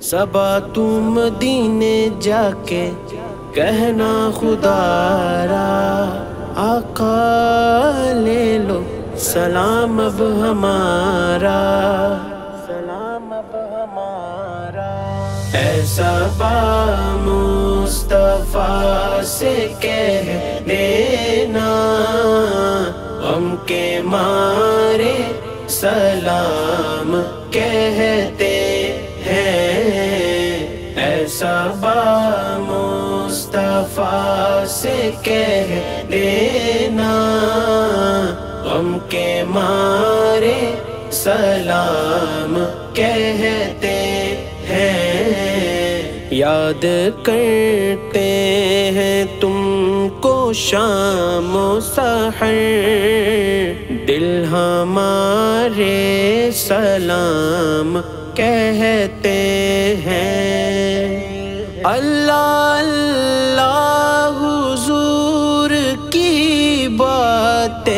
صبا تو مدینے جا کے کہنا خدا را آقا لے لو سلام اب ہمارا، سلام اب ہمارا۔ ایسا با مصطفیٰ سے کہہ دینا غم کے مارے سلام کہتے ہیں۔ ایسا با مصطفیٰ سے کہہ دینا غم کے مارے سلام کہتے ہیں۔ یاد کرتے ہیں تم کو شام و سحر، دل ہمارے سلام کہتے ہیں۔ اللہ اللہ حضور کی باتیں،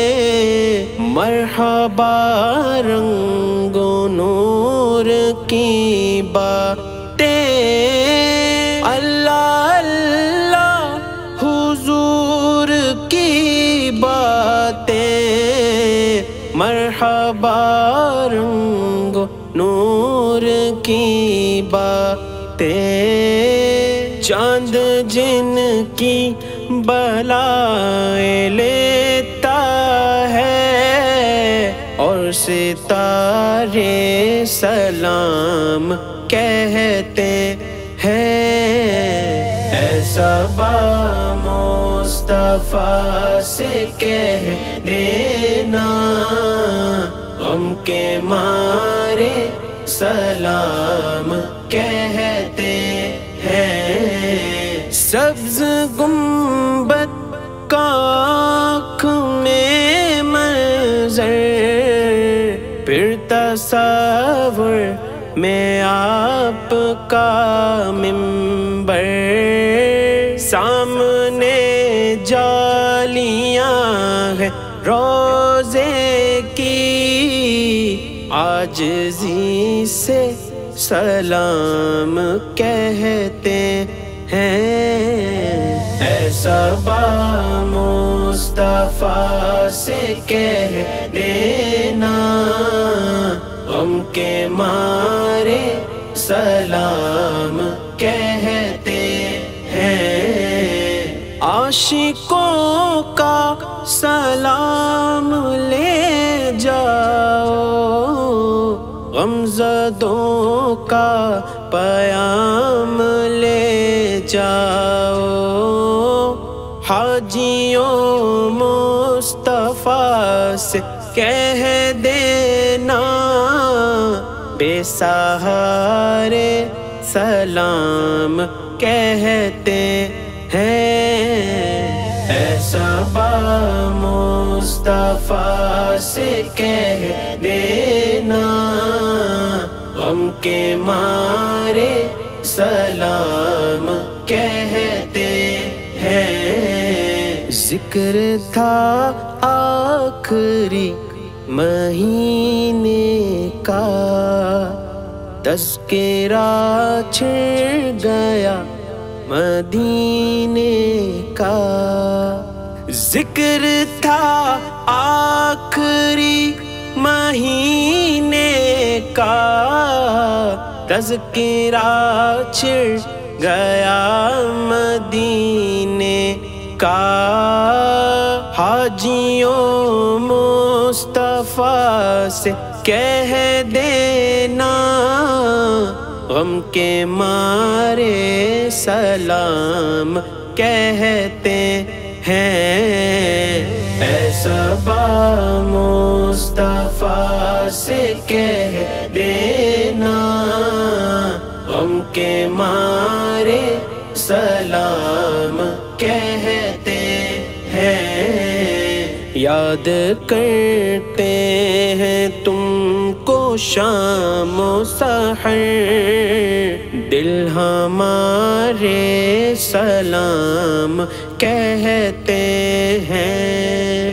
مرحبا رنگ و نور کی باتیں، اللہ اللہ حضور کی باتیں، مرحبا رنگ و نور کی باتیں۔ چاند جن کی بلائیں لیتا ہے اور ستارے سلام کہتے ہیں۔ ایسا با مصطفیٰ سے کہہ دینا غم کے مارے سلام کہتے ہیں۔ سبز گنبد کا آنکھ میں منظر، پھر تصور میں آپ کا منبر، سامنے جالیاں ہیں روزے کی، عاجزی سے سلام کہتے ہیں۔ ایسا با مصطفیٰ سے کہہ دینا غم کے مارے سلام کہتے ہیں۔ عاشقوں کا سلام لے جاؤ، غمزدوں کا پیام لے جاؤ، حاجیوں مصطفیٰ سے کہہ دینا بے سہارے سلام کہتے ہیں۔ ایسا با مصطفیٰ سے کہہ دینا غم کے مارے سلام کہتے ہیں۔ ذکر تھا آخری مہینے کا، تذکرہ چھڑ گیا مدینے کا۔ ذکر تھا آخری مہینے کا، تذکرہ چھڑ گیا مدینے کا۔ حاجیوں مصطفیٰ سے کہہ دینا غم کے مارے سلام کہتے ہیں۔ ایسا با مصطفیٰ سے کہہ دینا غم کے مارے سلام کہتے ہیں۔ یاد کرتے ہیں تم کو شام و سحر، دل ہمارے سلام کہتے ہیں۔